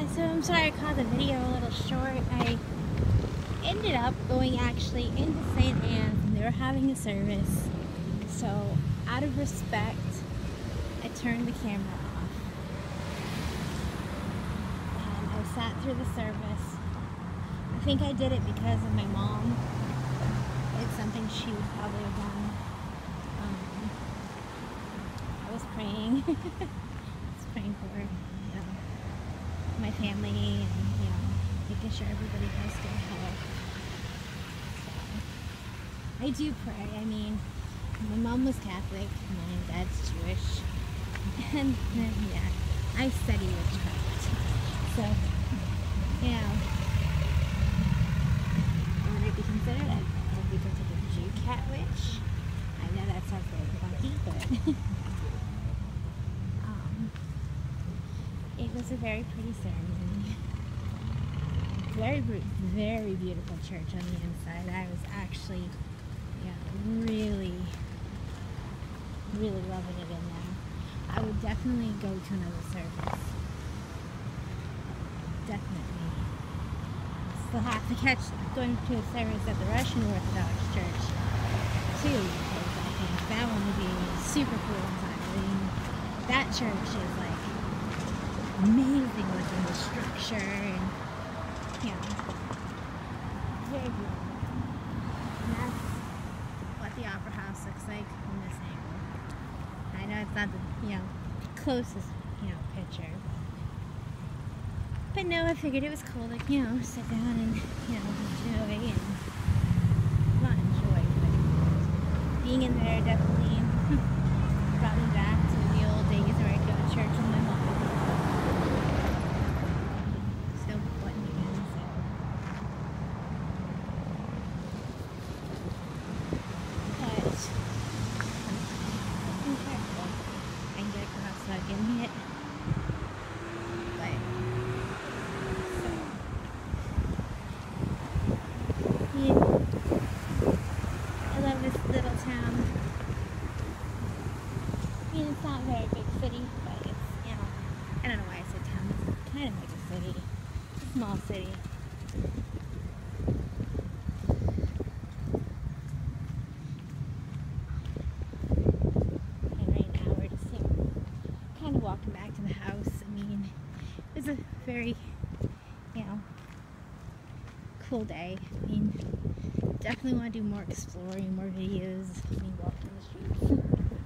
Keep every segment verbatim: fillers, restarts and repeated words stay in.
Yeah, so I'm sorry I called the video a little short. I ended up going actually into Saint Anne's and they were having a service. So out of respect, I turned the camera off. And I sat through the service. I think I did it because of my mom. It's something she would probably have done. Um, I was praying. I was praying for her. My family and, you know, making sure everybody has good health. So, I do pray. I mean, my mom was Catholic, my dad's Jewish, and then, yeah, I study witchcraft. So, you know, would it be considered a, would be considered a Jew cat witch? I know that sounds very funky, but it was a very pretty ceremony. Very, very beautiful church on the inside. I was actually, yeah, really, really loving it in there. I would definitely go to another service. Definitely. Still have to catch going to a service at the Russian Orthodox Church too, because I think that one would be super cool inside. I mean, that church is like amazing looking, the structure and, you know, very beautiful. And that's what the Opera House looks like from this angle. I know it's not the, you know, closest, you know, picture. But no, I figured it was cool to, you know, sit down and, you know, enjoy and, not enjoy, but being in there definitely brought me back to the old days where I'd go to church with my mom. It. But, so, yeah, I love this little town. I mean, it's not a very big city, but it's, you know, I don't know why I said town. It's kind of like a city. It's a small city. Walking back to the house. I mean, it was a very, you know, cool day. I mean, definitely want to do more exploring, more videos, me walking the streets.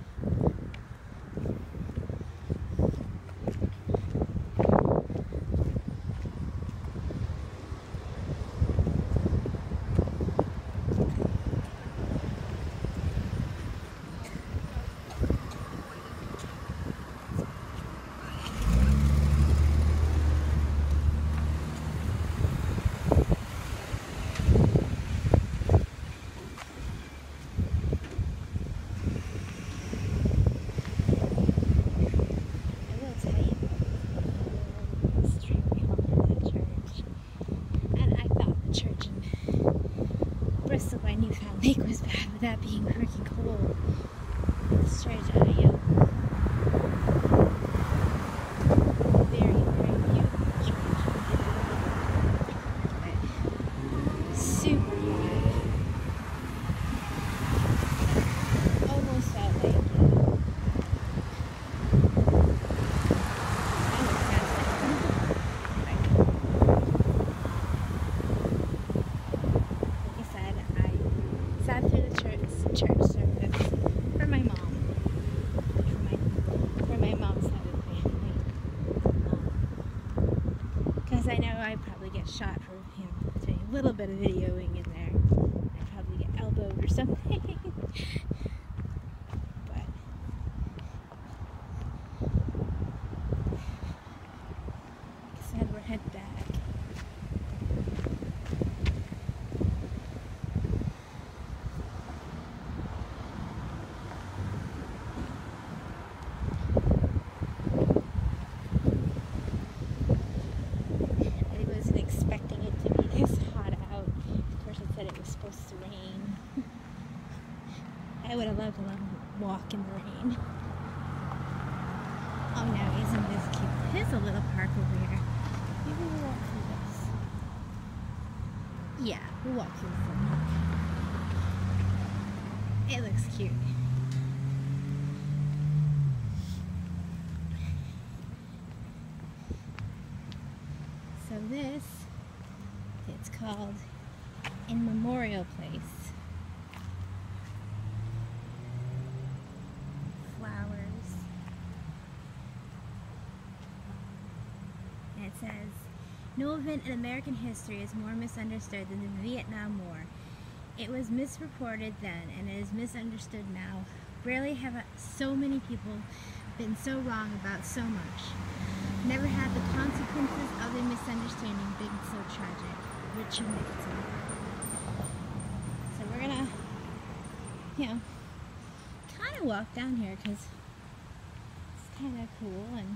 My Newfound Lake was bad with that being freaking cold. This church, uh, yeah. Very, very beautiful church. But super hot. Almost felt like, uh, sat through the church, church service for my mom, for my, for my mom's side of the family, because um, I know I'd probably get shot for, you know, doing a little bit of videoing in there. I'd probably get elbowed or something. But like I said, we're headed back. I would have loved to walk in the rain. Oh no, isn't this cute? Here's a little park over here. Yeah, we'll walk through the full park. It looks cute. So this, it's called In Memorial Place. Flowers. And it says, no event in American history is more misunderstood than the Vietnam War. It was misreported then, and it is misunderstood now. Rarely have so many people been so wrong about so much. Never had the consequences of a misunderstanding been so tragic. Richard Nixon. So we're gonna, you know, kind of walk down here because it's kind of cool, and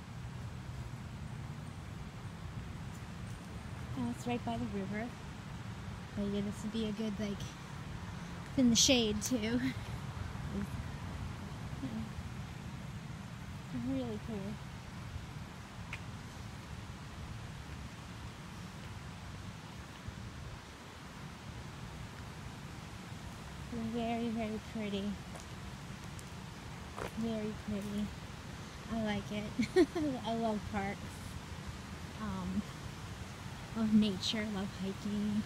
oh, it's right by the river. But yeah, this would be a good, like, it's in the shade too. You know, really cool. Very, very pretty. Very pretty. I like it. I love parks. Um, love nature, love hiking.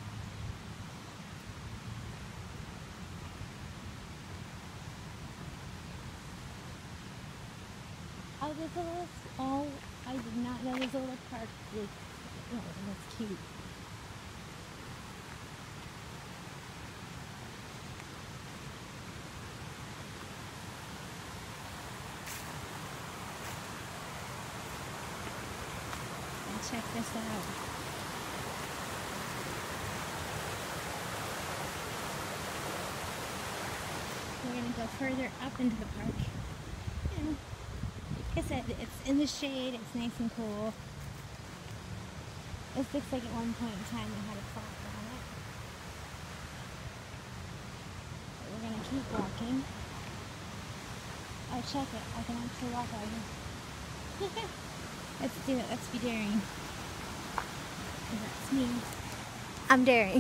Oh, there's a little, oh, I did not know there's a little park. Like, oh, that's cute. Check this out. We're going to go further up into the park. And like I said, it's in the shade, it's nice and cool. This looks like at one point in time they had a clock on it. But we're going to keep walking. Oh, check it. I can actually walk out here. Let's do it. Let's be daring. That's me. I'm daring.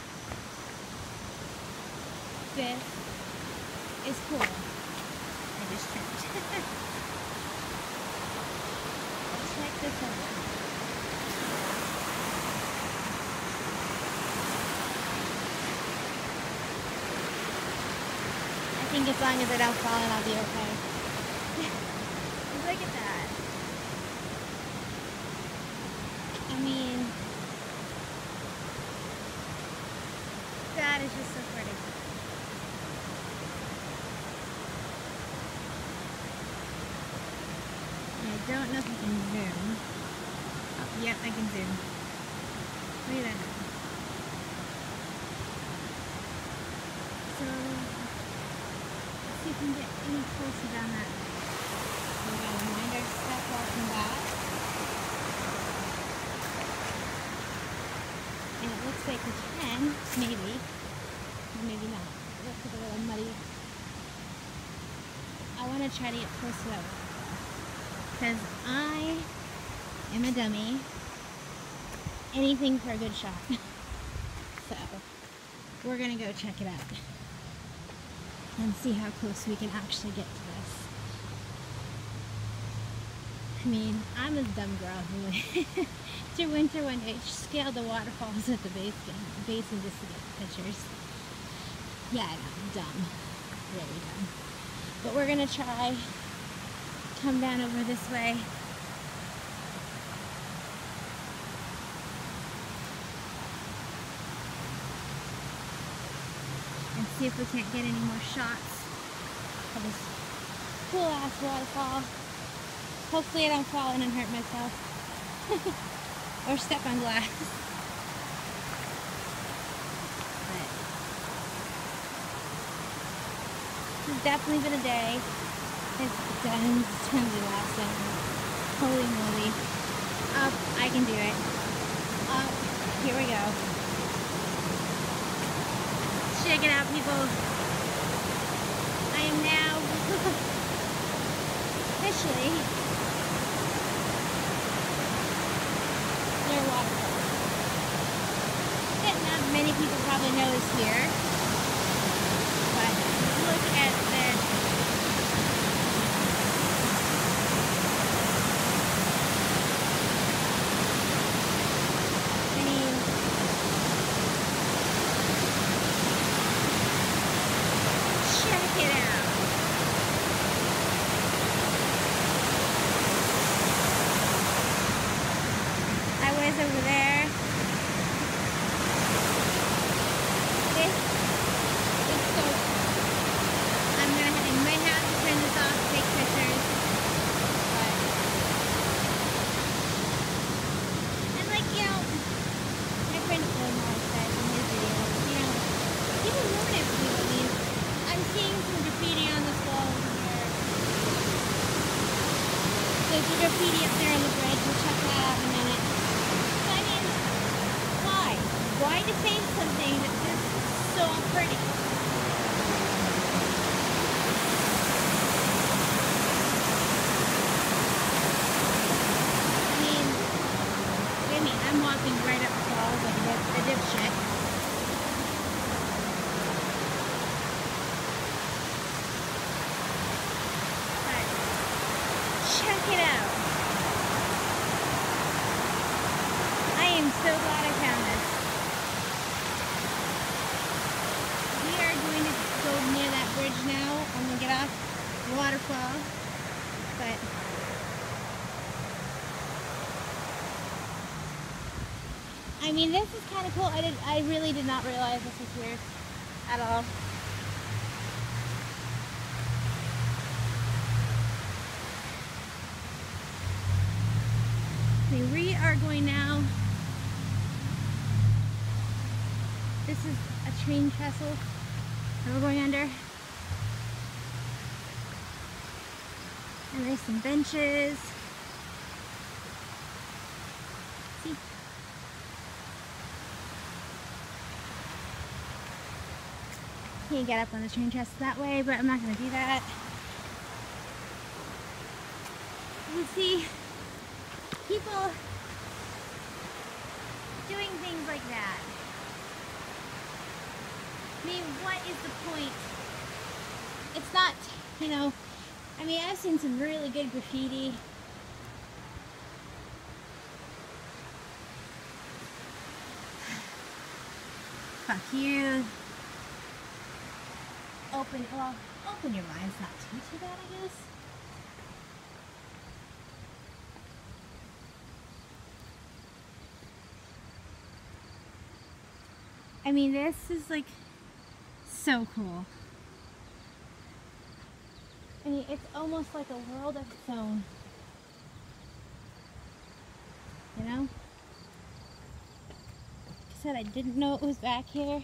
This is cool. I just tripped. Check this out. I think as long as I don't fall in, I'll be okay. Look at that. I mean, that is just so pretty. I don't know if I can zoom. Oh, yep, I can zoom. Look at that. So, let's see if we can get any closer down that. So we gotta mind our step walking back. And it looks like we can, maybe, or maybe not. It looks like a little muddy. I want to try to get close to that because I am a dummy. Anything for a good shot. So, we're going to go check it out and see how close we can actually get to this. I mean, I'm a dumb girl who through winter one day scaled the waterfalls at the base, basin just to get the pictures. Yeah, I know, dumb. Really dumb. But we're gonna try come down over this way. And see if we can't get any more shots of this cool ass waterfall. Hopefully I don't fall in and hurt myself. Or step on glass. But this has definitely been a day. It's done. It's gonna be awesome. Holy moly. Up, I can do it. Up, here we go. Check it out, people. I am now officially near waterfall. Getting out people probably know is here. But look at this. I mean, check it out. I was over there. This is so cool. I'm gonna I might have to turn this off to take pictures. But and like, you know, my friend Omar said in his videos, you know, people ruin it for me. I mean, I'm seeing some graffiti on this wall over here. There's a graffiti up there on the bridge. We'll check that out in a minute. I mean, why? Why deface something that's just so pretty? I mean, I mean, I'm walking right up the walls like a, dip, a dipshit. But check it out. I am so glad I found this. We are going to go near that bridge now. I'm going to get off the waterfall. But I mean, this is kind of cool. I did. I really did not realize this was here at all. Okay, we are going now. This is a train trestle that we're going under. And there's some benches. See? Can't get up on the train trestle that way, but I'm not going to do that. You see people doing things like that. I mean, what is the point? It's not, you know, I mean, I've seen some really good graffiti. Fuck you. Open, well, open your mind's not too, too bad, I guess. I mean, this is like so cool. I mean, it's almost like a world of its own. You know? Like I said, I didn't know it was back here.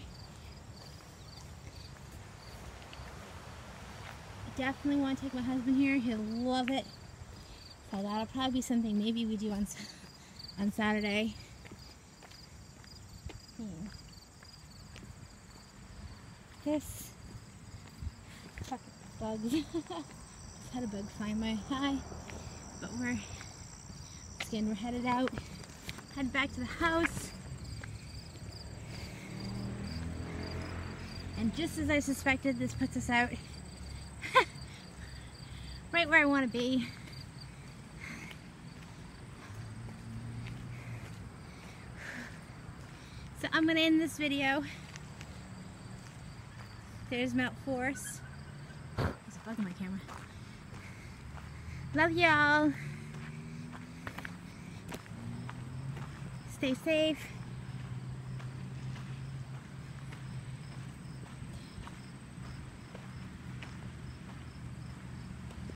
I definitely want to take my husband here. He'll love it. So that'll probably be something maybe we do on on Saturday. Hmm. This fucking bugs. Just had a bug fly in my eye. But we're again we're headed out. Head back to the house. And just as I suspected, this puts us out right where I want to be. So I'm gonna end this video. There's Mount Forest. There's a bug in my camera. Love y'all. Stay safe.